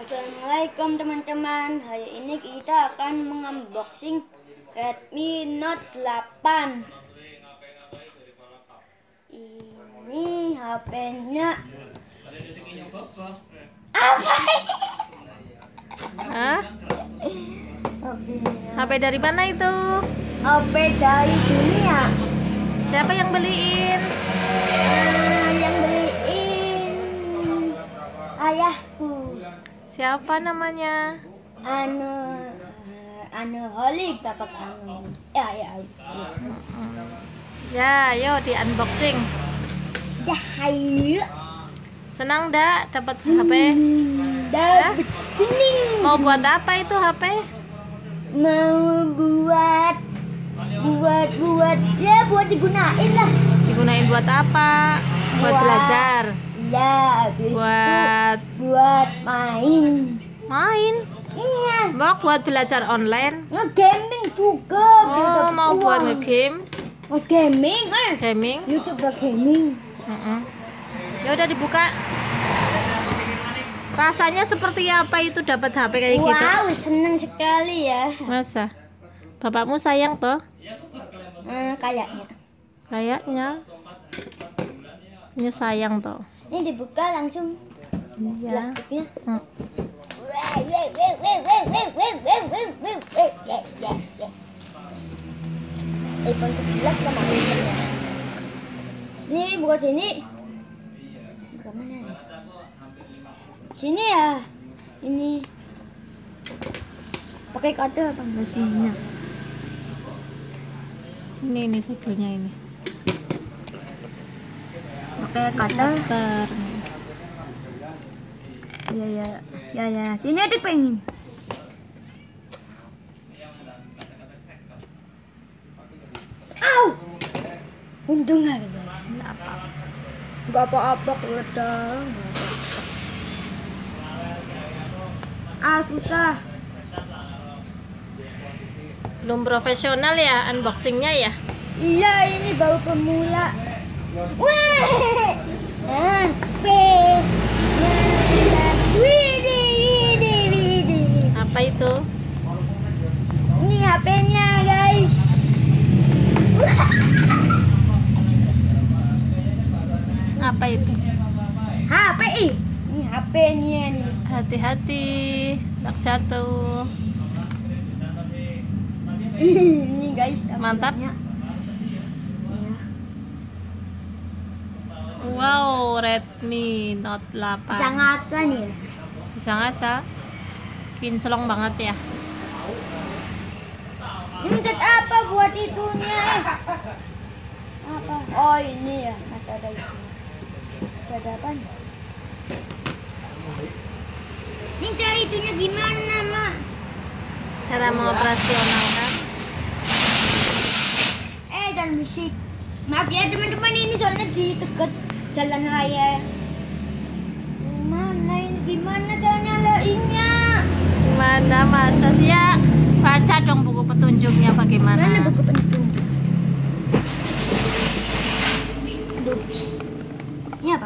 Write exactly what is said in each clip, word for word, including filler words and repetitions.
Assalamualaikum teman-teman. Hari ini kita akan mengunboxing Redmi Note delapan. Ini H P-nya. Apa? Hah? H P dari mana itu? H P dari dunia. Siapa yang beliin? Uh, yang beliin ayahku. Siapa namanya? Anu uh, Anu Holik dapat anu. Ya ya. Ya, yo di unboxing. Ya, hayu. Senang dak dapat H P? Dapat sini. Mau buat apa itu H P? Mau buat buat buat ya buat digunain lah. Digunain buat apa? Buat, Buat- belajar. Ya, habis Buat itu buat main. main. Iya, Mau buat belajar online. nge-gaming juga. biar Oh, dapat mau buat uang. nge-game, Nge-gaming eh. gaming. YouTube buat gaming. Mm-mm. Ya udah dibuka. Rasanya seperti apa itu dapat H P kayak gitu? Wow, seneng sekali ya. Masa? Bapakmu sayang toh? Eh, kayaknya. Kayaknya. Ini sayang toh. Ini dibuka langsung Iya. plastiknya. Hmm. iPhone sebelas kemarin ya. Nih buka sini. Buka mana nih? Sini ya. Ini. Pakai kode apa enggak sininya? Ini ini segelnya ini. Pakai kode. Ter. Ya ya. Ya ya. Sini adik pengen. Au. Untung nggak gitu. Nggak apa. Nggak apa-apa udah. Ah susah. Belum profesional ya unboxingnya ya? Iya ini baru pemula. Wah. Ah, P. Widih, widih, widih. Apa itu? Ini H P-nya guys. Apa itu? H P I. Ini H P-nya nih. Hati-hati, tak jatuh. Ini guys. Mantap. tampilannya. Iya. Wow, Redmi Note delapan. Bisa ngaca nih ya. Bisa ngaca. Kinclong banget ya. Ini cat apa buat itunya? eh? Apa? Oh ini ya, masih ada itu. Masih ada apa? Ini cara itunya gimana, Mak? Cara mengoperasionalkan. Eh, dan musik. Maaf ya teman-teman, ini soalnya di dekat jalan raya. Mana ini? Gimana cara nyalainnya? Gimana masa sih ya? Baca dong buku petunjuknya bagaimana. Mana buku pentung? Aduh. Ini apa?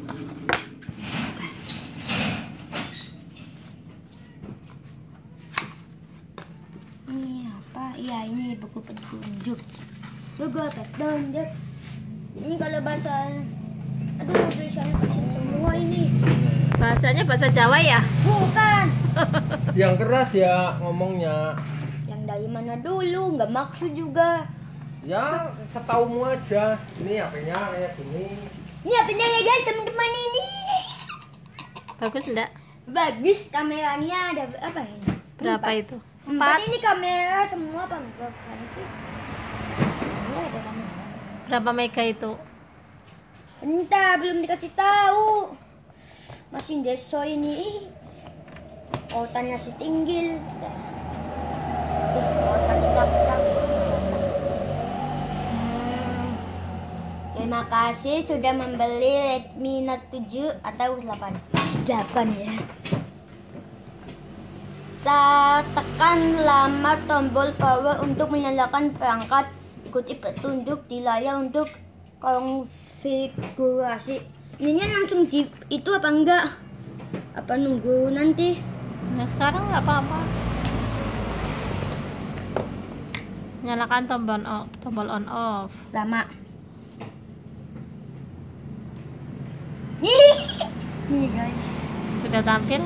Ini apa? Iya, ini buku petunjuk. Buku petunjuk. Ini kalau bahasa, aduh tulisannya kecil semua ini. Bahasanya bahasa Jawa ya? Bukan. Yang keras ya ngomongnya. Yang dari mana dulu? Nggak maksud juga. Ya setaumu aja. Ini H P-nya kayak gini. Ini H P-nya ya guys, teman-teman ini. Bagus enggak? Bagus kameranya ada apa ini? Berapa itu? Empat. Empat. Ini kamera semua apa bukan sih? Ini ada kamera. Berapa mega itu? Entah, belum dikasih tahu. Masih deso ini. Ih. Otannya si tinggil. Dah. Ih, otan capcak. Hmm. Terima kasih sudah membeli Redmi Note tujuh atau delapan. delapan ya. Kita tekan lama tombol power untuk menyalakan perangkat. Ikuti petunjuk di layar untuk konfigurasi. Ininya langsung di itu apa enggak? Apa nunggu nanti? Nah sekarang nggak apa-apa. Nyalakan tombol on, tombol on off. Lama. Nih guys. Sudah tampil.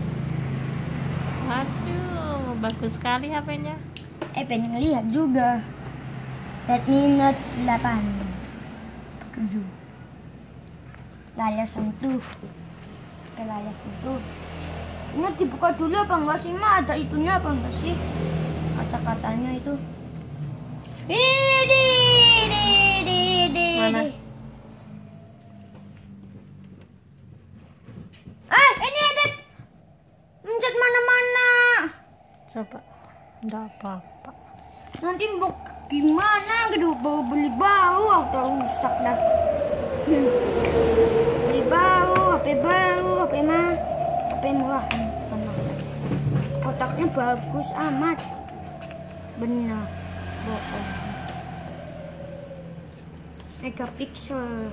Waduh, bagus sekali H P-nya. Eh pengen lihat juga. Redmi Note delapan. tujuh. Layar sentuh. Pakai layar sentuh. Ini dibuka dulu apa enggak sih, Ma? Ada itunya apa enggak sih? Kata-katanya itu. Ini, ini, ini, ini. Mana? Ah, ini ada mencet mana-mana. Coba. Enggak apa-apa. Nanti mau gimana gitu, bau beli bau atau rusak dah. Hmm. Beli bau, H P baru, H P mah, H P murah. Kotaknya bagus amat. Benar, bohong. Megapiksel.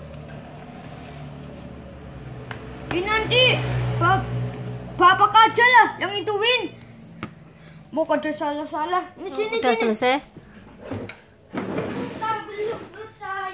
Ini nanti bap bapak aja lah yang ituin. Mau ada salah-salah. Ini sini Udah sini. selesai. Bentar, belum selesai.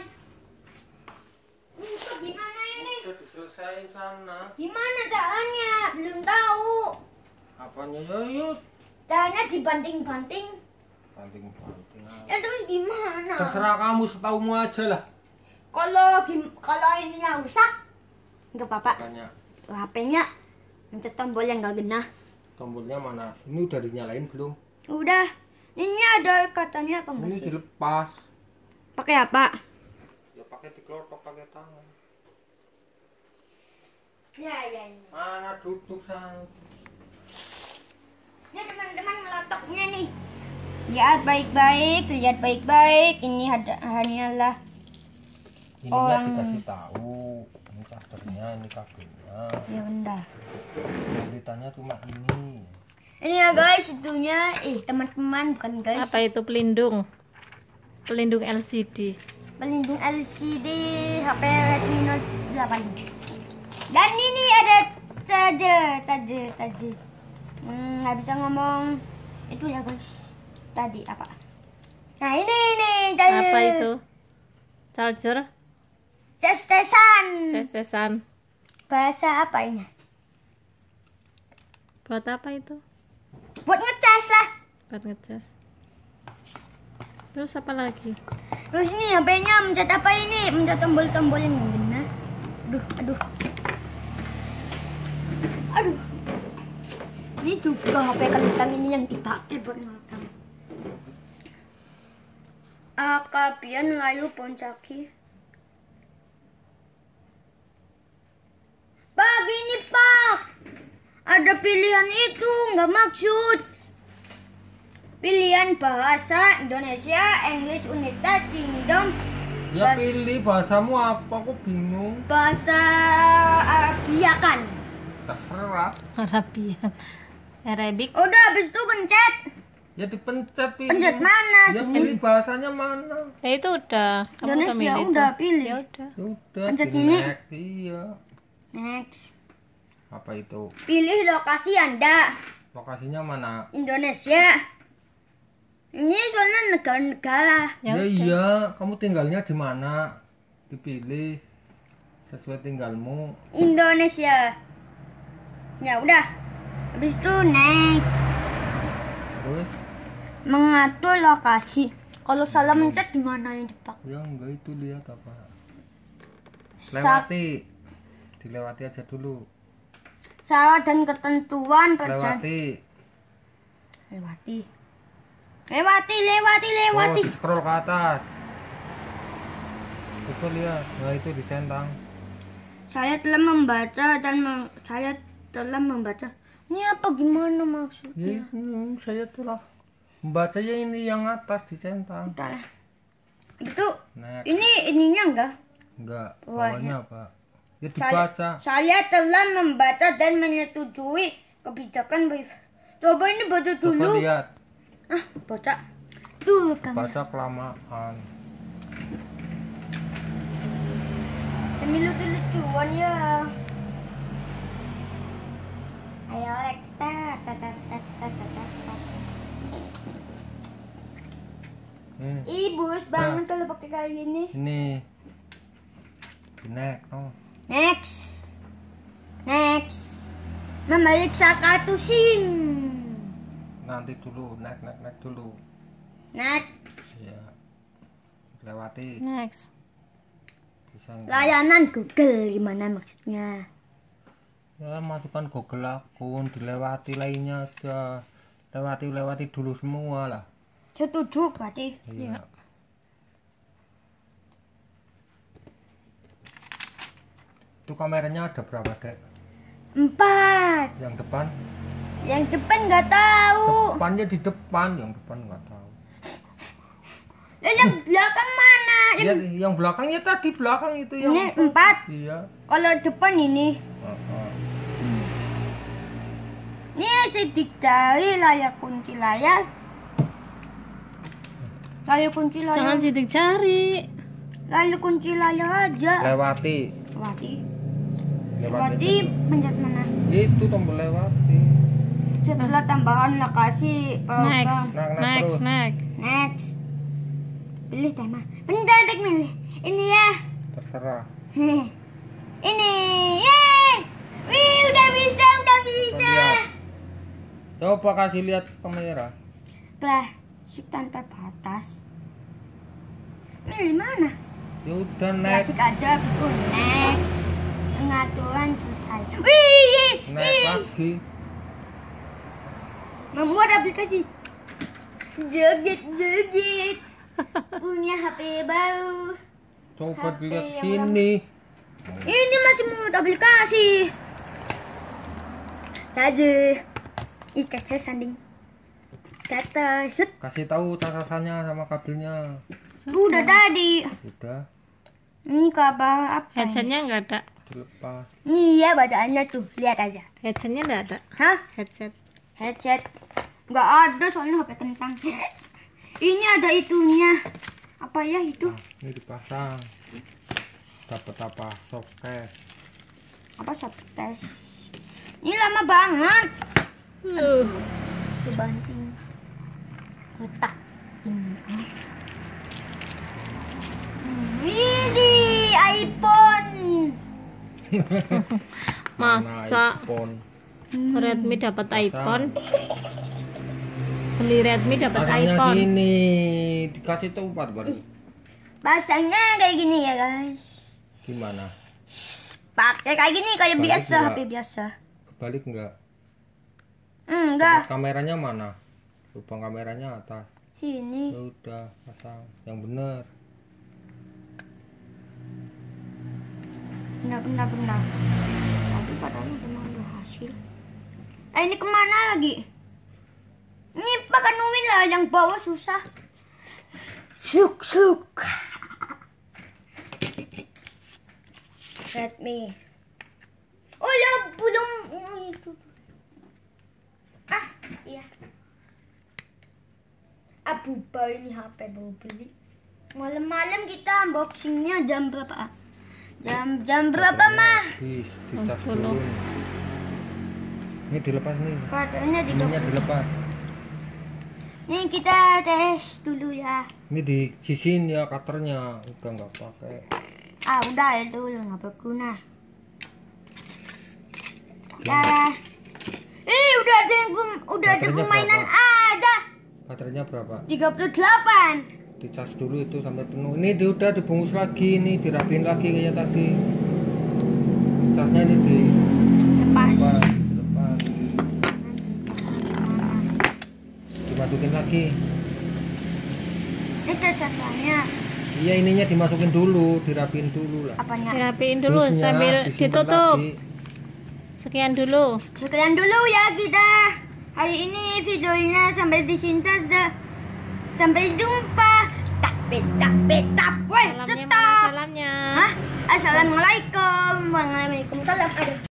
Ini gimana ini? Udah diselesain sana. Gimana caranya? Belum tahu. Apanya ya yuk? Caranya dibanting-banting. Banting-banting. Ya terus gimana? Terserah kamu, setaumu aja lah. Kalau gim- kalau ininya rusak, nggak apa-apa. Makanya H P-nya mencet tombol yang nggak genah. tombolnya mana? Ini udah dinyalain belum? Udah. Ini ada katanya apa enggak Ini sih? dilepas. Pakai apa? Ya pakai dikelotok pakai tangan. Ya ya. ya. Mana duduk sana? Ini teman-teman meletoknya nih. Lihat baik-baik, lihat baik-baik. Ini ada hanyalah Ini Orang- ya dikasih tahu. Ini chargernya, ini kabelnya. ya benda. Beritanya cuma ini. Ini ya guys, itunya. Eh teman-teman, bukan guys. Apa itu pelindung? Pelindung L C D. Pelindung L C D H P Redmi Note delapan. Dan ini ada charger, charger, charger. Hmm, nggak bisa ngomong itu ya guys. Tadi apa? Nah ini ini charger. Apa itu? Charger? Ces-cesan. Ces-cesan. Bahasa apa ini? Buat apa itu? Buat ngecas lah. Buat ngecas. Terus apa lagi? Terus ini H P-nya mencet apa ini? Mencet tombol-tombol yang gena. Aduh, aduh. Aduh. Ini juga H P kentang ini yang dipakai buat makan. Akabian layu poncaki. Pak, gini Pak. Ada pilihan itu, nggak maksud. Pilihan bahasa Indonesia, English, Unita, Kingdom, Ya Bahasa- pilih bahasamu apa? Aku bingung. bahasa Arabia kan. Terserah. Arabian. Arabic. Udah habis itu pencet. Ya dipencet pilih. Pencet mana Ya sini? pilih bahasanya mana? Ya itu udah. Kamu udah Indonesia milih udah itu. pilih. Ya udah. Ya udah. Pencet di sini. next. Iya. Next. Apa itu? Pilih lokasi Anda. Lokasinya mana? Indonesia. Ini soalnya negara-negara. Ya Ya, udah. iya, kamu tinggalnya di mana? Dipilih sesuai tinggalmu. Indonesia. Ya udah. Habis itu next. Terus Mengatur lokasi. Kalau salah mencet gimana yang dipakai? ya enggak itu lihat apa? Sa- Lewati. Dilewati aja dulu. Syarat dan ketentuan perjalanan. Lewati. Lewati. Lewati, lewati, lewati. Oh, scroll ke atas. Itu lihat. Nah, itu dicentang. Saya telah membaca dan mem- saya telah membaca. Ini apa gimana maksudnya? Ya, hmm, saya telah membacanya ini yang atas dicentang. Udah lah. Itu Next. ini ininya enggak? Enggak, Bawahnya. bawahnya apa? Ya Saya, dibaca. saya telah membaca dan menyetujui kebijakan wifi. Coba ini baca Coba dulu. lihat. Ah, baca. Tuh kan. Baca kelamaan. Demi lucu-lucuan ya. nyalek. Tat tat tat tat tat tat. Hmm. Ih, bus banget kalau pakai kayak gini. Ini. Nek, oh. Next. Next. Membalik sakatusin. Nanti dulu, nek nek nek dulu. Next. Ya. Lewati. Next. Bisa nggak? Layanan Google gimana maksudnya? Ya, masukkan Google akun, dilewati lainnya aja. Lewati lewati dulu semua lah. Setuju berarti. Iya. Itu kameranya ada berapa, Dek? Empat. Yang depan? Yang depan nggak tahu. Depannya di depan, yang depan nggak tahu. Lah yang belakang mana? Yang Ya, yang belakangnya tadi belakang itu yang ini empat. Iya. Kalau depan ini. Oh, oh. Ini sidik jari layar kunci layar. Layar kunci layar. Jangan sidik jari. Layar kunci layar aja. Lewati. Lewati. Lewati. Lewati pencet mana? Itu tombol lewati. Setelah tambahan lokasi program. Next. Nah, nah, Next, terus. next. Next. Pilih tema. Bentar, Dek, milih. Ini ya. Terserah. Heh. Ini. Yeay. Wih, udah bisa, udah bisa. Lihat. Coba kasih lihat kamera. Lah, sip tanpa batas. Milih mana? Ya udah next. Klasik aja, habis itu next. Pengaturan selesai. Wih, Next wih. lagi. Membuat aplikasi. Joget, joget. Punya H P baru. Coba H P lihat yang sini. Ini masih mulut aplikasi. Saja. Ih, saya sanding. Kata, set. Kasih tahu catatannya sama kabelnya. Udah tadi. Udah Ini kabar apa? ini? Headsetnya nggak ada. dilepas. Nih ya bacaannya tuh, lihat aja. Headsetnya nggak ada. Hah? Headset. Headset. Nggak ada soalnya H P kentang. Ini ada itunya. Apa ya itu? Ini dipasang. Dapat apa? Soket. Apa subtes? Ini lama banget. Uh. Tuh banting. Letak ini. Hmm, Ini iPhone. Masa Mana iPhone? Redmi dapat Pasang. iPhone? Beli Redmi dapat Pasangnya iPhone. sini. Dikasih tempat baru. Pasangnya kayak gini ya guys. Gimana? Pakai kayak gini kayak Balik biasa nggak? H P biasa. Kebalik enggak? Enggak. Kameranya mana? Lubang kameranya atas. Sini. Ya udah, pasang yang bener. Benar, benar, benar. Tapi padahal memang udah hasil. Eh ini kemana lagi? Ini pakai nuin lah, yang bawah susah. Suk, suk. Redmi. Oh ya, belum oh, itu. Ah, iya. Abu Ba ini H P baru beli. Malam-malam kita unboxingnya jam berapa? Jam jam berapa mah? Di, dicas sepuluh. dulu. Ini dilepas nih. Baterainya di Ininya dilepas. Nih kita tes dulu ya. Ini di sisin ya cutternya. Udah nggak pakai. Ah udah ya dulu nggak berguna. Dah. Eh udah ada yang pem- udah ada Baterainya permainan berapa? aja. Baterainya berapa? tiga puluh delapan. Dicas dulu itu sampai penuh. Ini di, udah dibungkus lagi nih, dirapiin lagi kayak tadi. Casnya ini di Lepas. lepas, dilepas. Dimasukin lagi. Ini sasarnya Iya ininya dimasukin dulu, dirapiin dulu lah. apanya? Dirapiin dulu Terusnya sambil disimpan ditutup. lagi. Sekian dulu. Sekian dulu ya kita hari ini videonya sampai di sini saja. Sampai jumpa. Tak betap betap. Woi, Salamnya stop. mana salamnya? Hah? Assalamualaikum. Waalaikumsalam. Aduh.